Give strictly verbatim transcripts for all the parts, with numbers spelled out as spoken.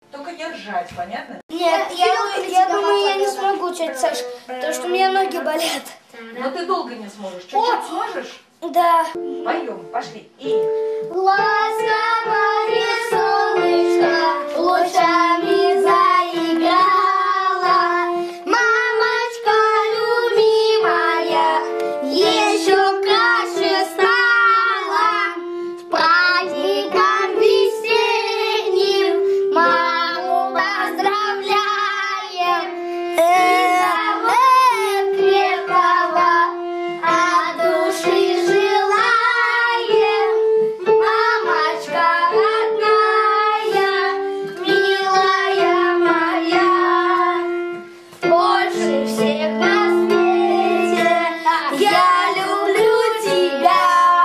Только не ржать, понятно? Нет, я, я, я думаю, я не смогу, тетя Саш, потому что у меня ноги болят. Но ты долго не сможешь. Чуть-чуть сможешь? Да. Поем, пошли. И... Ласковое солнышко лучами заиграло. Мамочка любимая еще краше стала. С праздником весенним маму поздравляем. Здоровья крепкого от души желаем. Мамочка родная, милая моя, больше всех на свете я люблю тебя.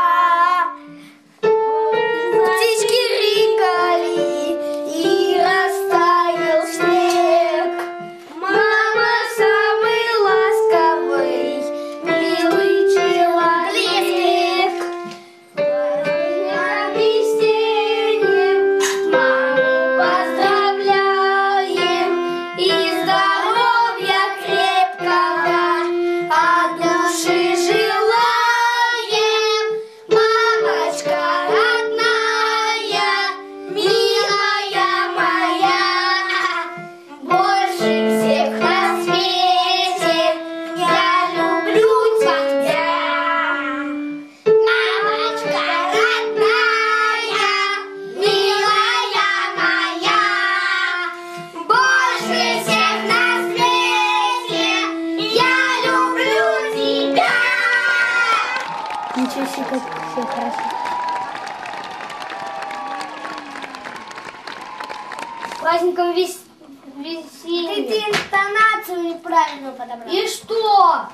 Птички рикали и растаял снег. Мама самый ласковый, милый человек. Праздником весенним маму поздравляем и здоровья крепкого от души желаем. Мамочка родная, милая моя, больше всех на свете я люблю тебя. Мамочка родная, милая моя, больше всех на свете я люблю тебя. Ничего себе, как все хорошо. С праздником вес... веселья. Ты, ты интонацию неправильно подобрал. И что?